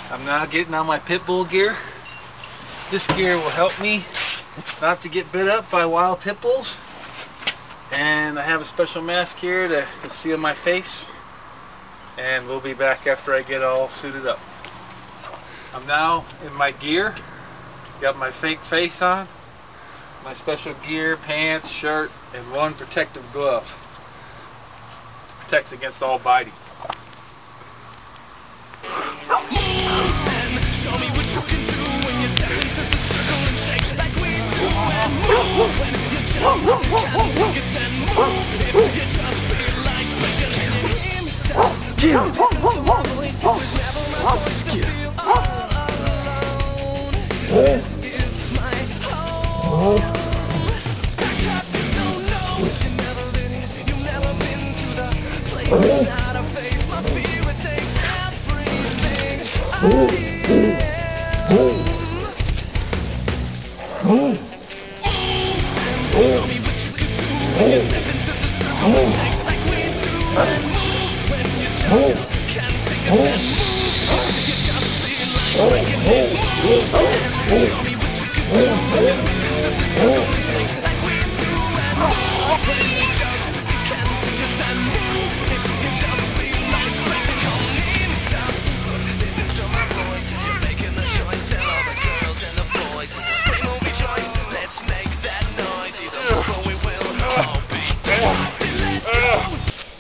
I'm now getting on my pit bull gear. This gear will help me not to get bit up by wild pit bulls. And I have a special mask here to conceal my face. And we'll be back after I get all suited up. I'm now in my gear. Got my fake face on, my special gear, pants, shirt, and one protective glove. Protects against all biting. Show me what you can do when you step into the circle and shake like we do and move. When you just can't take it and move. If you just feel like breaking, can you hear me stop? Listen to my voice, it was never my voice to feel alone. This is my home. Back up, you don't know if you've never been here. You've never been to the place inside I face my fear. It takes everything I am. Show me what you can do when you step into the circle and shake like we do and move when you just can't take it and move. You just feel like breaking it. Show me what you can do when you step into the circle and shake like we do and move when you just can't take it and move. You just feel like breaking. Come in, stop. Listen to my voice. If you're making the choice, tell all the girls and the boys and the scream will rejoice. Let's make that noise. Either move or we will all be let go.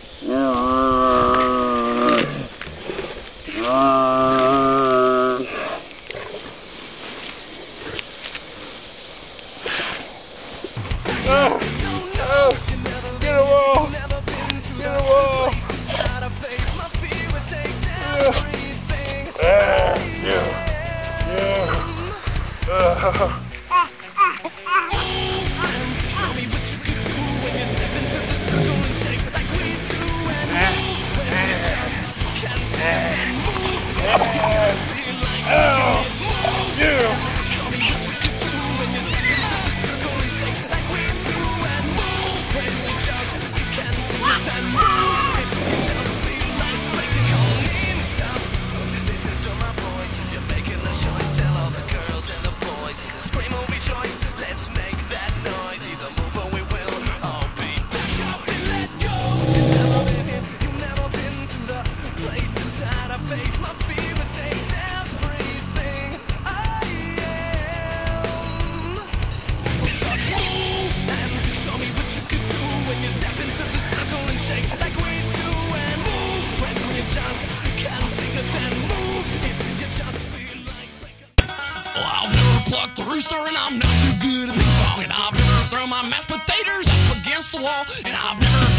Get a wall! Get a wall! Show me what you can do when you step into the circle and shake like we do and move when you just can't take it and move. You just feel like show me what you can do when you step into the circle and shake like we do and move when you just can't take it and move. You just feel like breaking. Come in, stop. Listen to my voice. If you're making the choice, tell all the girls and the boys. Scream or rejoice. Let's make that noise. Either move or we will all be shut and let go. You've never been here. You've never been to the place inside I face my fear. It takes everything I am. Just move and show me what you can do when you step into the circle and shake like we do and move when you just can't take it and move. You just feel like breaking. Well, I've never plucked a rooster and I'm not too good at ping pong, and I've never thrown my mashed potatoes up against the wall, and I've never